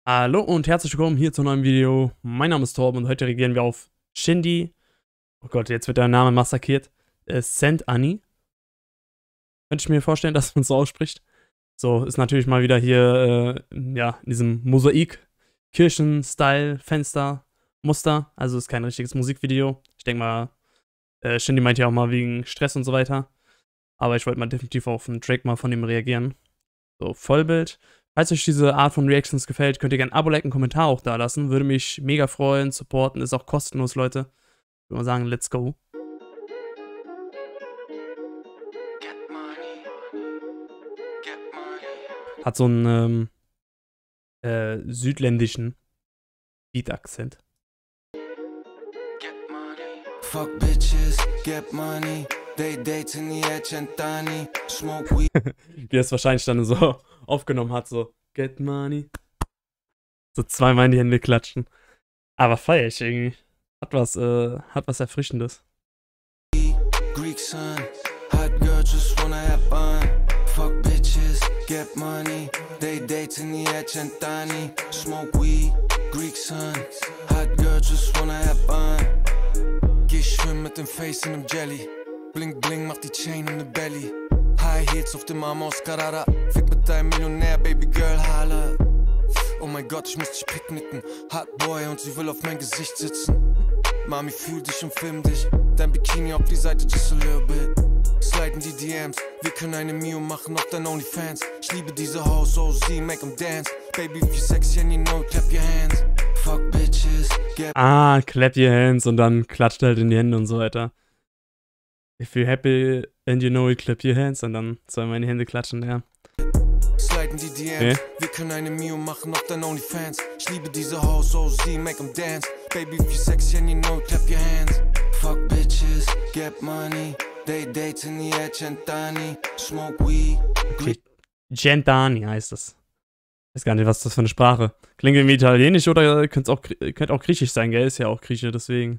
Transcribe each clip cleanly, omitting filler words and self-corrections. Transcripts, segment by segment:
Hallo und herzlich willkommen hier zu einem neuen Video. Mein Name ist Torben und heute reagieren wir auf Shindy. Oh Gott, jetzt wird der Name massakriert. Saint Ani. Könnte ich mir vorstellen, dass man es so ausspricht. So, ist natürlich mal wieder hier, ja, in diesem Mosaik-Kirchen-Style-Fenster-Muster. Also ist kein richtiges Musikvideo. Ich denke mal, Shindy meint ja auch mal wegen Stress und so weiter. Aber ich wollte mal definitiv auf einen Track mal von ihm reagieren. So, Vollbild. Falls euch diese Art von Reactions gefällt, könnt ihr gerne ein Abo, Like, einen Kommentar auch da lassen. Würde mich mega freuen, supporten. Ist auch kostenlos, Leute. Ich würde mal sagen, let's go. Hat so einen südländischen Beat-Akzent. Fuck bitches, get money. They date in the Centani, smoke weed. Wie er es wahrscheinlich dann so aufgenommen hat, so get money. So zweimal in die Hände klatschen. Aber feier ich irgendwie. Hat was Erfrischendes. Greek son, hot girl just wanna have fun. Fuck bitches, get money. They date in the Centani, smoke weed. Greek son, hot girl just wanna have fun. Geh schwimmen mit dem Face in dem Jelly. Bling bling macht die Chain in the Belly. High Heels auf dem Arm aus Carrara. Fick mit deinem Millionär, Baby Girl, holla. Oh mein Gott, ich muss dich picknicken. Hot Boy und sie will auf mein Gesicht sitzen. Mami, fühl dich und film dich. Dein Bikini auf die Seite, just a little bit. Sliden die DMs, wir können eine Mio machen auf dein OnlyFans. Ich liebe diese Hoes, oh sie, make them dance. Baby, if you sexy and you know, clap your hands. Fuck bitches, get... Clap your hands und dann klatscht halt in die Hände und so weiter. If you're happy and you know it, clap your hands und dann soll man in die Hände klatschen, ja. Sliden die DMs, wir können eine Mio machen auf dein OnlyFans. Ich liebe diese Hoes, oh sie, make them dance. Baby, if you sexy and you know, clap your hands. Fuck bitches, get money. They date in the Centani, smoke weed. Okay. Centani heißt das. Ich weiß gar nicht, was das für eine Sprache. Klingt irgendwie italienisch oder könnte auch griechisch sein, gell? Ist ja auch Grieche, deswegen.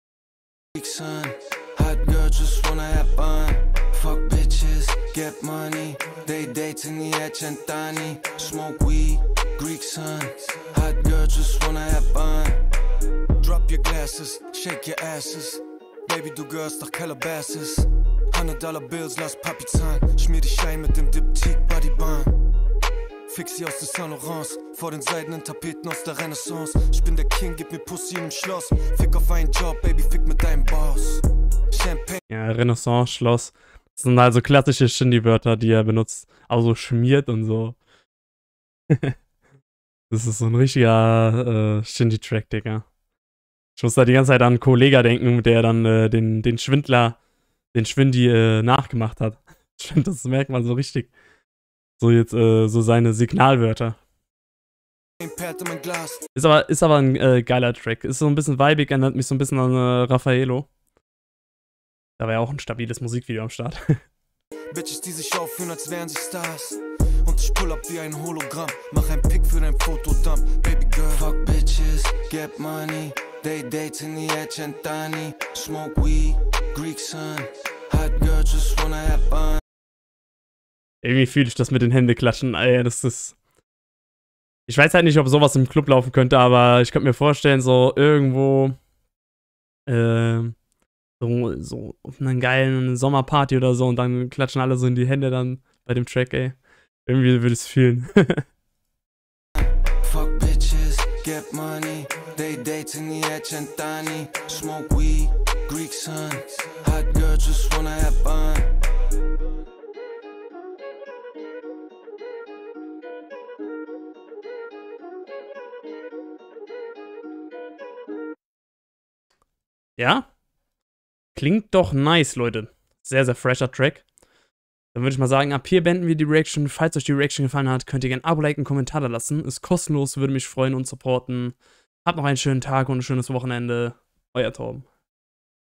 Son, hot girl just wanna have fun. Fuck bitches, get money. They date in the Centani, smoke weed. Greek son, hot girl just wanna have fun. Drop your glasses, shake your asses. Baby, du gehörst nach Calabasas. $100 Bills, lass Papi zahlen. Schmier dich ein mit dem Diptyque Bodybahn. Fix sie aus der Saint Laurence, vor den seidenen Tapeten aus der Renaissance. Ich bin der King, gib mir Pussy im Schloss. Fick auf einen Job, Baby, fick mit deinem Boss. Champagne. Ja, Renaissance, Schloss. Das sind also klassische Shindy-Wörter, die er benutzt. Aber so schmiert und so. Das ist so ein richtiger Shindy-Track, Digga. Ich muss da die ganze Zeit an Kollega denken, der dann den Schwindler, den Schwindi nachgemacht hat. Ich finde, das merkt man so richtig. So jetzt, so seine Signalwörter. Ist aber ein geiler Track. Ist so ein bisschen vibig, erinnert mich so ein bisschen an Raffaello. Da war ja auch ein stabiles Musikvideo am Start. Bitches, die sich aufführen, als wären sie Stars. Und ich pull up wie ein Hologramm. Mach ein Pick für dein Fotodump. Baby girl, fuck bitches, get money. They date in the Centani, smoke weed. Greek son, hot girl just wanna have fun. Irgendwie fühle ich das mit den Händen klatschen. Ey, das ist... Ich weiß halt nicht, ob sowas im Club laufen könnte, aber ich könnte mir vorstellen, so irgendwo so auf einer geilen Sommerparty oder so und dann klatschen alle so in die Hände dann bei dem Track, ey. Irgendwie würde ich es fühlen. Fuck bitches, get money. They date in the Centani, smoke weed. Greek son, hot girl just wanna have fun. Ja? Klingt doch nice, Leute. Sehr, sehr fresher Track. Dann würde ich mal sagen, ab hier beenden wir die Reaction. Falls euch die Reaction gefallen hat, könnt ihr gerne ein Abo, Like, einen Kommentar da lassen. Ist kostenlos, würde mich freuen und supporten. Habt noch einen schönen Tag und ein schönes Wochenende. Euer Torben.